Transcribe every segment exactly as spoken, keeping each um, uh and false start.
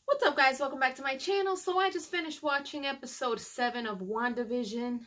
What's up, guys? Welcome back to my channel. So I just finished watching episode seven of WandaVision.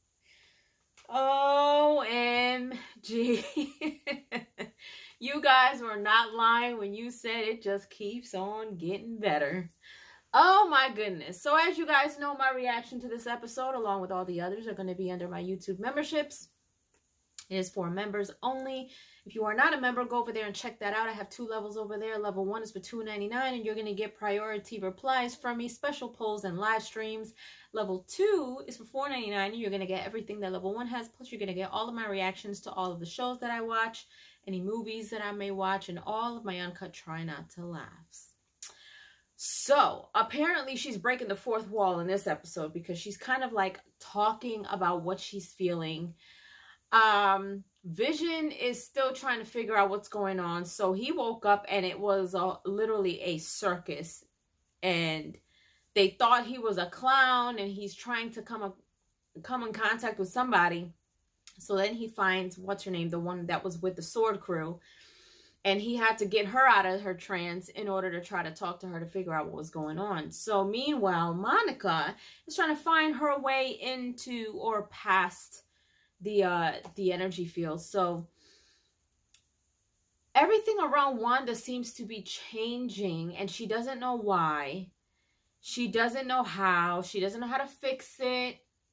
O M G. You guys were not lying when you said it just keeps on getting better. Oh my goodness. So as you guys know, my reaction to this episode, along with all the others, are going to be under my YouTube memberships. It is for members only. If you are not a member, go over there and check that out. I have two levels over there. Level one is for two ninety-nine, and you're going to get priority replies from me, special polls, and live streams. Level two is for four ninety-nine, and you're going to get everything that level one has. Plus, you're going to get all of my reactions to all of the shows that I watch, any movies that I may watch, and all of my uncut try not to laughs. So, apparently she's breaking the fourth wall in this episode because she's kind of like talking about what she's feeling. Um, Vision is still trying to figure out what's going on. So he woke up and it was a, literally a circus, and they thought he was a clown, and he's trying to come up, come in contact with somebody. So then he finds, what's her name? The one that was with the sword crew. And he had to get her out of her trance in order to try to talk to her to figure out what was going on. So meanwhile, Monica is trying to find her way into or past the uh the energy field. So everything around Wanda seems to be changing, and she doesn't know why. She doesn't know how. She doesn't know how to fix it.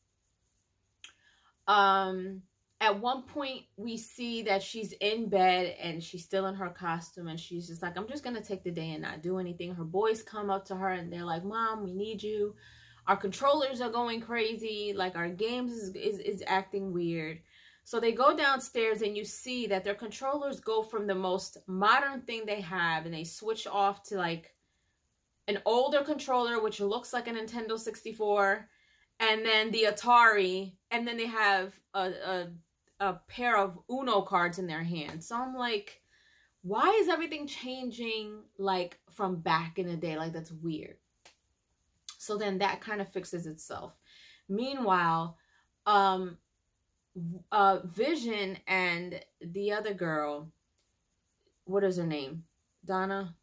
Um at one point we see that she's in bed and she's still in her costume, and she's just like, I'm just gonna take the day and not do anything. Her boys come up to her and they're like, Mom, we need you. Our controllers are going crazy. Like, our games is, is, is acting weird. So they go downstairs, and you see that their controllers go from the most modern thing they have, and they switch off to like an older controller, which looks like a Nintendo sixty-four, and then the Atari, and then they have a, a, a pair of Uno cards in their hands. So I'm like, why is everything changing like from back in the day? Like, that's weird. So then that kind of fixes itself. Meanwhile, um, uh, Vision and the other girl, what is her name? Donna?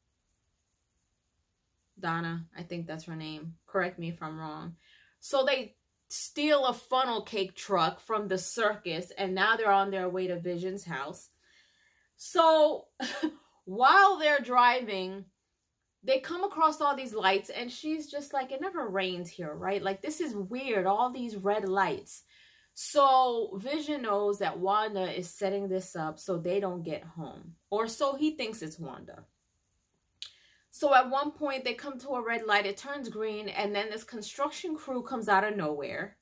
Donna, I think that's her name. Correct me if I'm wrong. So they steal a funnel cake truck from the circus, and now they're on their way to Vision's house. So while they're driving, they come across all these lights, and she's just like, it never rains here, right? Like, this is weird, all these red lights. So Vision knows that Wanda is setting this up so they don't get home. Or so he thinks it's Wanda. So at one point, they come to a red light, it turns green, and then this construction crew comes out of nowhere.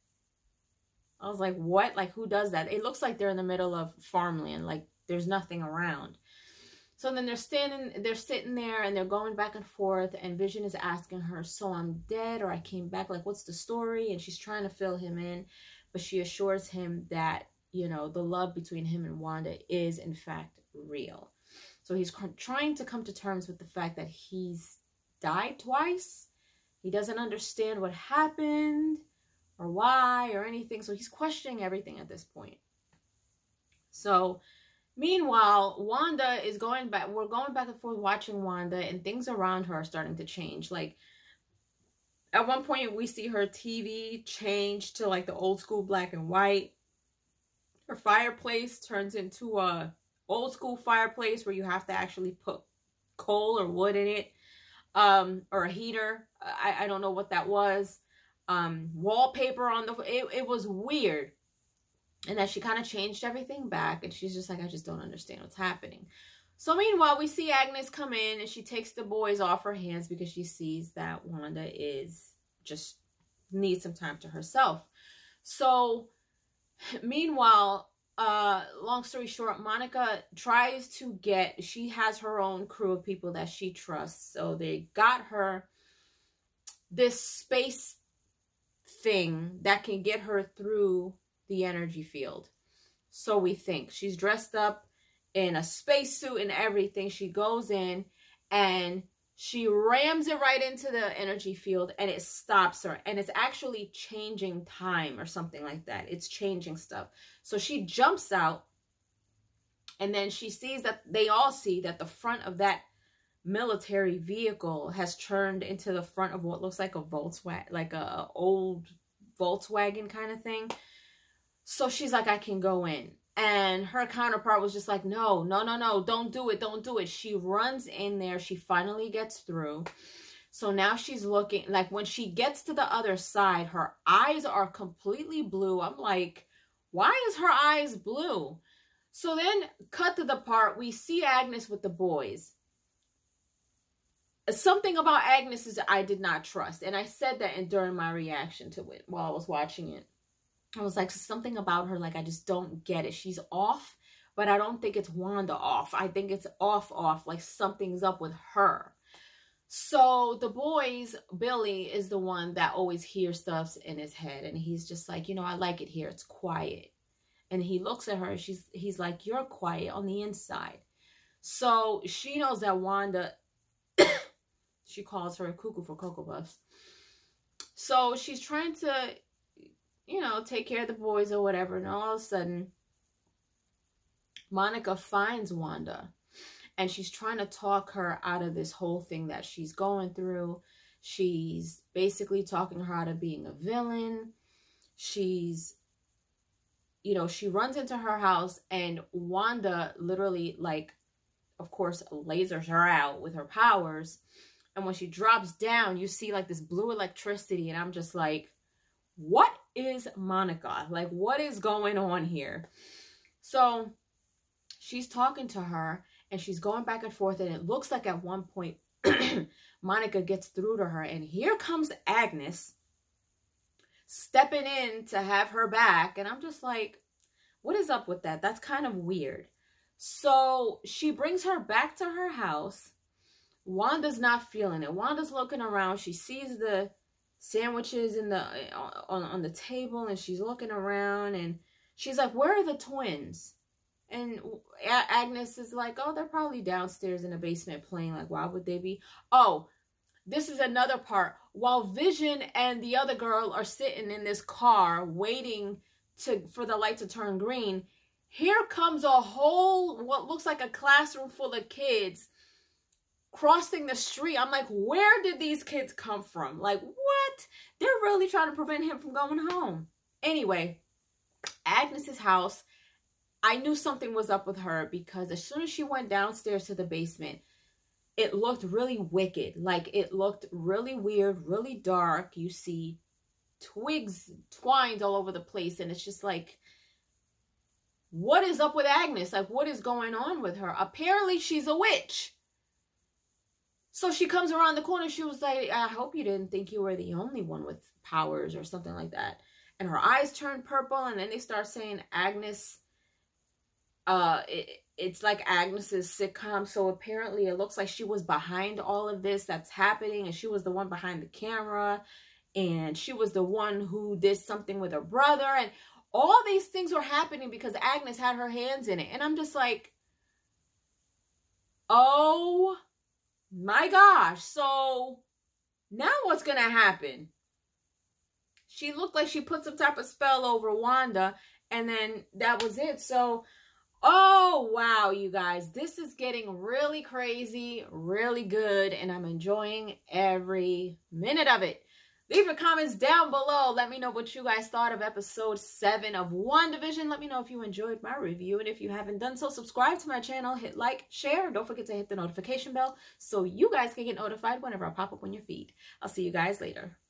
I was like, what? Like, who does that? It looks like they're in the middle of farmland, like there's nothing around. So then they're standing, they're sitting there, and they're going back and forth, and Vision is asking her, so I'm dead or I came back? Like, what's the story? And she's trying to fill him in, but she assures him that, you know, the love between him and Wanda is, in fact, real. So he's trying to come to terms with the fact that he's died twice. He doesn't understand what happened or why or anything. So he's questioning everything at this point. So meanwhile, Wanda is going back. We're going back and forth watching Wanda, and things around her are starting to change. Like, at one point, we see her T V change to like the old school black and white. Her fireplace turns into a old school fireplace where you have to actually put coal or wood in it, um, or a heater. I, I don't know what that was. Um, wallpaper on the, it, it was weird. And that she kind of changed everything back, and she's just like, I just don't understand what's happening. So meanwhile, we see Agnes come in, and she takes the boys off her hands because she sees that Wanda is just needs some time to herself. So meanwhile, uh, long story short, Monica tries to get, she has her own crew of people that she trusts. So they got her this space thing that can get her through the energy field. So we think she's dressed up in a spacesuit and everything. She goes in and she rams it right into the energy field, and it stops her, and it's actually changing time or something like that. It's changing stuff. So she jumps out, and then she sees that they all see that the front of that military vehicle has turned into the front of what looks like a Volkswagen, like a old Volkswagen kind of thing. So she's like, I can go in. And her counterpart was just like, no, no, no, no, don't do it, don't do it. She runs in there. She finally gets through. So now she's looking, like when she gets to the other side, her eyes are completely blue. I'm like, why is her eyes blue? So then cut to the part, we see Agnes with the boys. Something about Agnes is I did not trust. And I said that in, during my reaction to it while I was watching it. I was like, something about her, like, I just don't get it. She's off, but I don't think it's Wanda off. I think it's off, off, like something's up with her. So the boys, Billy is the one that always hears stuff in his head. And he's just like, you know, I like it here. It's quiet. And he looks at her. She's, he's like, you're quiet on the inside. So she knows that Wanda, she calls her a cuckoo for Cocoa Puffs. So she's trying to, you know, take care of the boys or whatever. And all of a sudden, Monica finds Wanda. And she's trying to talk her out of this whole thing that she's going through. She's basically talking her out of being a villain. She's, you know, she runs into her house and Wanda literally, like, of course, lasers her out with her powers. And when she drops down, you see like this blue electricity. And I'm just like, what is Monica? Like, what is going on here? So she's talking to her and she's going back and forth. And it looks like at one point, Monica gets through to her. And here comes Agnes stepping in to have her back. And I'm just like, what is up with that? That's kind of weird. So she brings her back to her house. Wanda's not feeling it. Wanda's looking around. She sees the sandwiches in the on, on the table and she's looking around and she's like, where are the twins? And Agnes is like, oh, they're probably downstairs in the basement playing. Like, why would they be? Oh, this is another part. While Vision and the other girl are sitting in this car waiting to for the light to turn green, here comes a whole, what looks like a classroom full of kids crossing the street. I'm like, where did these kids come from? Like, what? They're really trying to prevent him from going home. Anyway, Agnes's house, I knew something was up with her because as soon as she went downstairs to the basement, it looked really wicked. Like, it looked really weird, really dark. You see twigs twined all over the place. And it's just like, what is up with Agnes? Like, what is going on with her? Apparently, she's a witch. So she comes around the corner. She was like, I hope you didn't think you were the only one with powers or something like that. And her eyes turn purple. And then they start saying Agnes, uh, it, it's like Agnes's sitcom. So apparently it looks like she was behind all of this that's happening. And she was the one behind the camera. And she was the one who did something with her brother. And all these things were happening because Agnes had her hands in it. And I'm just like, oh my gosh. So now what's going to happen? She looked like she put some type of spell over Wanda. And then that was it. So, oh, wow, you guys. This is getting really crazy, really good. And I'm enjoying every minute of it. Leave your comments down below. Let me know what you guys thought of episode seven of WandaVision. Let me know if you enjoyed my review. And if you haven't done so, subscribe to my channel. Hit like, share. And don't forget to hit the notification bell so you guys can get notified whenever I pop up on your feed. I'll see you guys later.